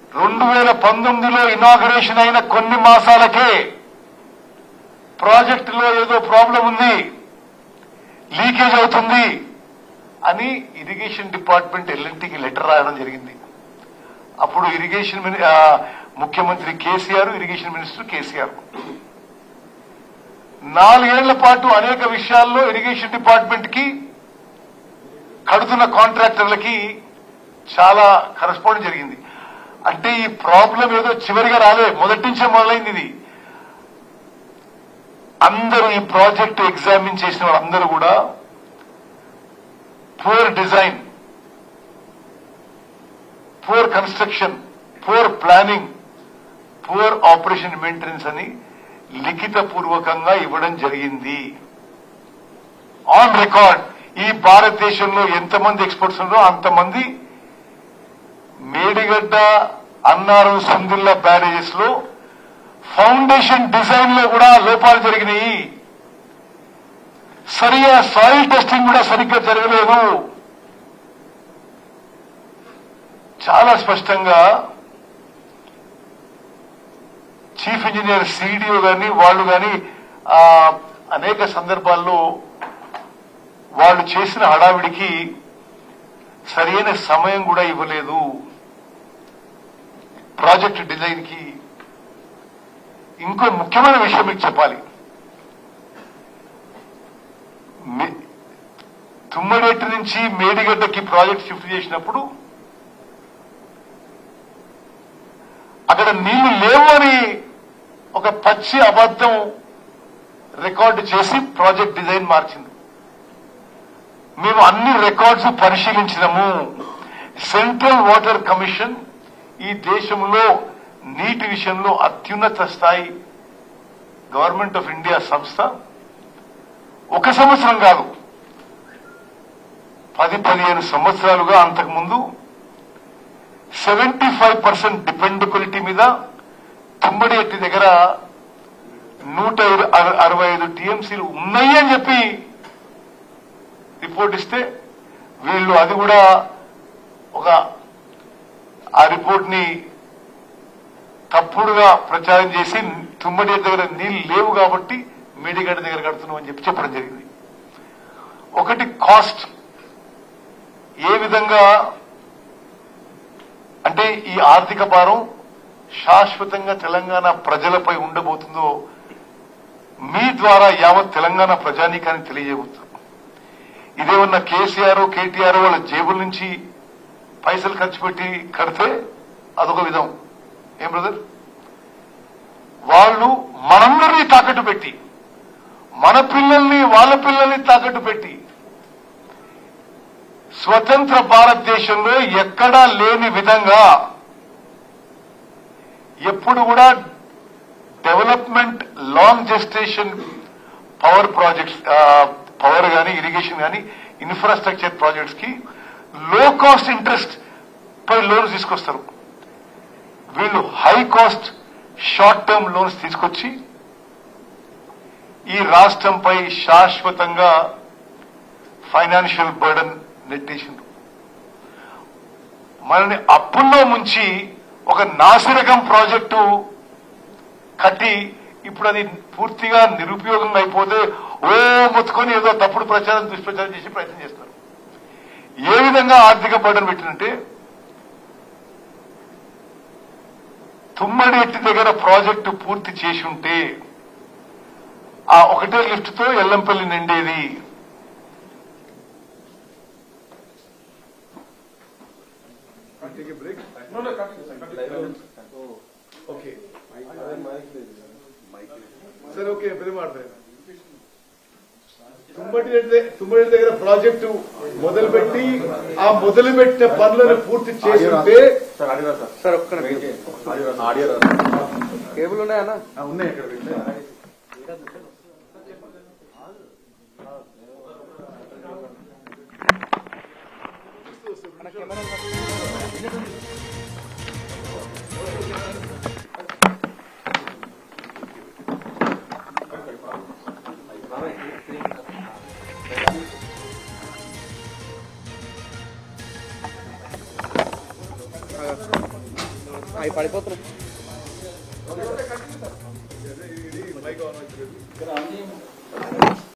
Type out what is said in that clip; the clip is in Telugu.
2019లో ఇనాగరేషన్ అయిన కొన్ని మాసాలకే ప్రాజెక్టులో ఏదో ప్రాబ్లం ఉంది, లీకేజ్ అవుతుంది అని ఇరిగేషన్ డిపార్ట్మెంట్ ఎల్ఎన్టీకి లెటర్ రాయడం జరిగింది. అప్పుడు ఇరిగేషన్ ముఖ్యమంత్రి కేసీఆర్, ఇరిగేషన్ మినిస్టర్ కేసీఆర్ 4 ఏళ్ల పాటు అనేక విషయాల్లో ఇరిగేషన్ డిపార్ట్మెంట్ కి కడుతున్న కాంట్రాక్టర్లకి చాలా కరెస్పాండ్ జరిగింది. అంటే ఈ ప్రాబ్లం ఏదో చివరిగా రాలే, మొదటి నుంచే మొదలైంది. ఇది అందరూ ఈ ప్రాజెక్టు ఎగ్జామిన్ చేసిన వాళ్ళందరూ కూడా poor design, poor construction, poor planning, poor operation maintenance అని లిఖిత పూర్వకంగా ఇవ్వడం జరిగింది. ఆన్ రికార్డ్ ఈ భారతదేశంలో ఎంతమంది ఎక్స్పర్ట్స్ ఉన్నారో అంతమంది మేడిగడ్డ, అన్నారం, సుందిల్లా బ్యారేజెస్ లో ఫౌండేషన్ డిజైన్ లో కూడా లోపాలు జరిగినాయి. సరిగా సాయిల్ టెస్టింగ్ కూడా సరిగ్గా జరగలేదు. చాలా స్పష్టంగా చీఫ్ ఇంజనీర్ సిడిఓ గాని వాళ్ళు గాని అనేక సందర్భాల్లో వాళ్ళు చేసిన హడావిడికి సరైన సమయం కూడా ఇవ్వలేదు. ప్రాజెక్టు డిజైన్ కి ఇంకో ముఖ్యమైన విషయం మీకు చెప్పాలి. తుమ్మడేటి నుంచి మేడిగడ్డకి ప్రాజెక్ట్ షిఫ్ట్ చేసినప్పుడు అక్కడ నీళ్లు లేవు అని ఒక పచ్చి అబద్ధం రికార్డు చేసి ప్రాజెక్ట్ డిజైన్ మార్చింది. మేము అన్ని రికార్డ్స్ పరిశీలించినాము. సెంట్రల్ వాటర్ కమిషన్ ఈ దేశంలో నీటి విషయంలో అత్యున్నత స్థాయి గవర్నమెంట్ ఆఫ్ ఇండియా సంస్థ. 1 సంవత్సరం కాదు, 10-15 సంవత్సరాలుగా అంతకుముందు 75% డిపెండబిలిటీ మీద తుమ్మడేటి దగ్గర 165 టీఎంసీలు ఉన్నాయి అని చెప్పి రిపోర్ట్ ఇస్తే వీళ్ళు అది కూడా ఆ రిపోర్ట్ ని తప్పుడుగా ప్రచారం చేసి తుమ్మడేటి దగ్గర నీళ్లు లేవు కాబట్టి మేడిగడ్డ దగ్గర కడుతున్నాం అని చెప్పి చెప్పడం జరిగింది. ఒకటి కాస్ట్ ఏ విధంగా అంటే ఈ ఆర్థిక భారం శాశ్వతంగా తెలంగాణ ప్రజలపై ఉండబోతుందో మీ ద్వారా యావత్ తెలంగాణ ప్రజానీకాన్ని తెలియజేయబోతుంది. ఇదేమన్నా కేసీఆర్, కేటీఆర్ వాళ్ళ జేబుల నుంచి పైసలు ఖర్చు పెట్టి కడితే అదొక విధం. ఏం బ్రదర్, వాళ్ళు మనందరినీ తాకట్టు పెట్టి, మన పిల్లల్ని వాళ్ళ పిల్లల్ని తాకట్టు పెట్టి స్వతంత్ర భారతదేశంలో ఎక్కడా లేని విధంగా ఎప్పుడు కూడా development long gestation power projects, power గాని, ఇరిగేషన్ గాని, ఇన్ఫ్రాస్ట్రక్చర్ ప్రాజెక్ట్స్ కి లో కాస్ట్ ఇంట్రెస్ట్ పై లోన్స్ తీసుకొస్తారు. వీళ్ళు high cost short term loans తీసుకొచ్చి ఈ రాష్ట్రంపై శాశ్వతంగా ఫైనాన్షియల్ బర్డన్ నెట్టేసిండ్రు. మనని అప్పుల్లో ముంచి ఒక నాసిరకం ప్రాజెక్టు కట్టి ఇప్పుడు అది పూర్తిగా నిరుపయోగంగా అయిపోతే మొత్తుకొని ఏదో తప్పుడు ప్రచారం, దుష్ప్రచారం చేసి ప్రయత్నం చేస్తారు. ఏ విధంగా ఆర్థిక బర్డన్ పెట్టినంటే తుమ్మడేటి దగ్గర ప్రాజెక్టు పూర్తి చేసి ఉంటే ఆ ఒకటే లిఫ్ట్ తో ఎల్లంపల్లి నిండేది. సరే, ఓకే, తుమ్మడి దగ్గర ప్రాజెక్టు మొదలుపెట్టి ఆ మొదలుపెట్టిన పనులను పూర్తి చేస్తుంటే సార్ ఒక్క కేబుల్ ఉన్నాయన్నా? ఉన్నాయి. అవి పడిపోతున్నాయి.